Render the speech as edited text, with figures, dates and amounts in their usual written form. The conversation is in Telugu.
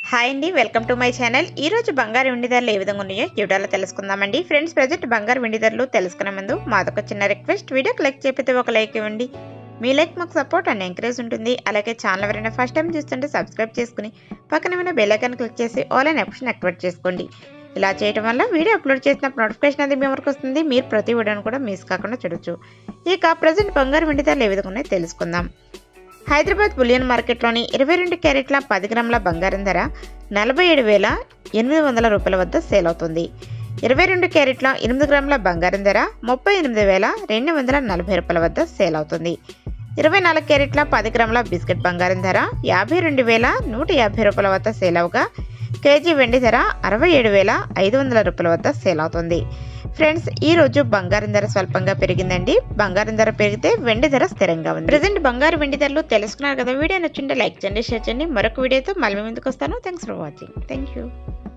హాయ్ అండి, వెల్కమ్ టు మై ఛానల్. ఈ రోజు బంగారు వెండి ధరలు ఏ విధంగా ఉన్నాయో ఈ వీడియోలో తెలుసుకుందామండి. ఫ్రెండ్స్, ప్రజెంట్ బంగారు వెండి ధరలు తెలుసుకునే ముందు మాదొక చిన్న రిక్వెస్ట్. వీడియోకి లైక్ చేయకపోతే ఒక లైక్ ఇవ్వండి. మీ లైక్ మాకు సపోర్ట్ అండ్ ఎంకరేజ్ ఉంటుంది. అలాగే ఛానల్ ఎవరైనా ఫస్ట్ టైం చూస్తుంటే సబ్స్క్రైబ్ చేసుకుని పక్కన ఉన్న బెల్ ఐకాన్ క్లిక్ చేసి ఆల్ అనే ఆప్షన్ యాక్టివేట్ చేసుకోండి. ఇలా చేయడం వల్ల వీడియో అప్లోడ్ చేసినప్పుడు నోటిఫికేషన్ అనేది మీ వరకు వస్తుంది. మీరు ప్రతి వీడియోని కూడా మిస్ కాకుండా చూడొచ్చు. ఇక ప్రజెంట్ బంగారు వెండి ధరలు ఏ విధంగా ఉన్నాయో తెలుసుకుందాం. హైదరాబాద్ బులియన్ మార్కెట్లోని 22 క్యారెట్ల 10 గ్రాముల బంగారం ధర 47,800 రూపాయల వద్ద సేల్ అవుతుంది. 22 క్యారెట్ల 8 గ్రాముల బంగారం ధర 38,240 రూపాయల వద్ద సేల్ అవుతుంది. 24 క్యారెట్ల 10 గ్రాముల బిస్కెట్ బంగారం ధర 52,150 రూపాయల వద్ద సేల్ అవగా కేజీ వెండి ధర 67,500 రూపాయల వద్ద సేల్ అవుతుంది. ఫ్రెండ్స్, ఈ రోజు బంగారం ధర స్వల్పంగా పెరిగిందండి. బంగారం ధర పెరిగితే వెండి ధర స్థిరంగా ఉంది. ప్రెజెంట్ బంగారు వెండి ధరలు తెలుసుకున్నారు కదా. వీడియో నచ్చింటే లైక్ చేయండి, షేర్ చేయండి. మరొక వీడియోతో మళ్ళీ ముందుకు వస్తాను. Thanks for watching. Thank you.